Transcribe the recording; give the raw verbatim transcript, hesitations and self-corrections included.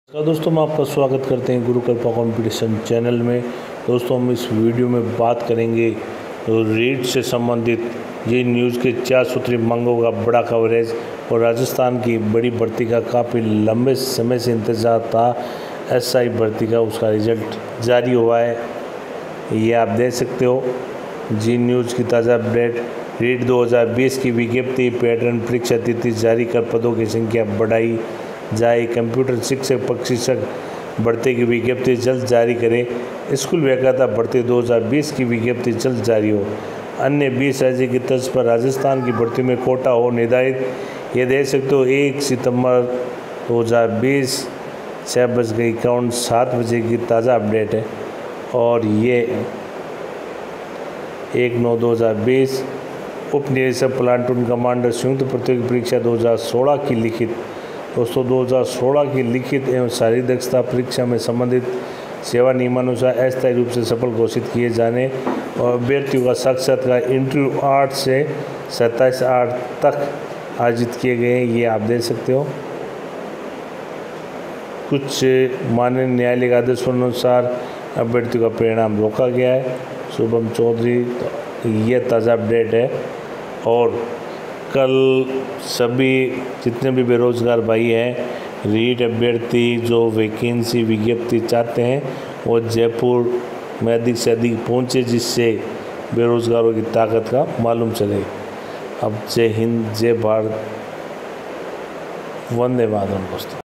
नमस्कार दोस्तों, मैं आपका स्वागत करते हैं गुरु कृपा कंपटीशन चैनल में। दोस्तों, हम इस वीडियो में बात करेंगे रीट से संबंधित जी न्यूज़ के चार सूत्री मांगों का बड़ा कवरेज और राजस्थान की बड़ी भर्ती का काफ़ी लंबे समय से इंतज़ार था। एसआई भर्ती का उसका रिजल्ट जारी हुआ है, ये आप देख सकते हो। जी न्यूज़ की ताज़ा अपडेट, रीट दो हज़ार बीस की विज्ञप्ति, पैटर्न परीक्षा तिथि जारी कर पदों की संख्या बढ़ाई जाए। कंप्यूटर शिक्षक प्रशिक्षक भर्ती की विज्ञप्ति जल्द जारी करें। स्कूल व्याख्याता भर्ती दो हज़ार बीस की विज्ञप्ति जल्द जारी हो। अन्य बीस राज्य की तर्ज पर राजस्थान की भर्ती में कोटा हो निर्धारित। ये देख सकते हो एक सितंबर दो हज़ार बीस छः बज के इक्यावन सात बजे की ताज़ा अपडेट है। और ये एक नौ दो हज़ार बीस उप निरीक्षक प्लाटून कमांडर संयुक्त प्रतियोगी परीक्षा दो हज़ार सोलह की लिखित। दोस्तों, दो हज़ार सोलह की लिखित एवं शारीरिक दक्षता परीक्षा में संबंधित सेवा नियमानुसार अस्थायी रूप से सफल घोषित किए जाने और अभ्यर्थियों का साक्षात्कार इंटरव्यू आठ से सत्ताईस आठ तक आयोजित किए गए हैं, ये आप देख सकते हो। कुछ माननीय न्यायालय के आदेशों अनुसार अभ्यर्थियों का परिणाम रोका गया है। शुभम चौधरी, तो ये ताज़ा अपडेट है। और कल सभी जितने भी बेरोज़गार भाई हैं, रीट अभ्यर्थी जो वैकेंसी विज्ञप्ति चाहते हैं, वो जयपुर में अधिक से अधिक पहुँचे, जिससे बेरोज़गारों की ताकत का मालूम चले। अब जय हिंद, जय भारत, वंदे मातरम दोस्तों।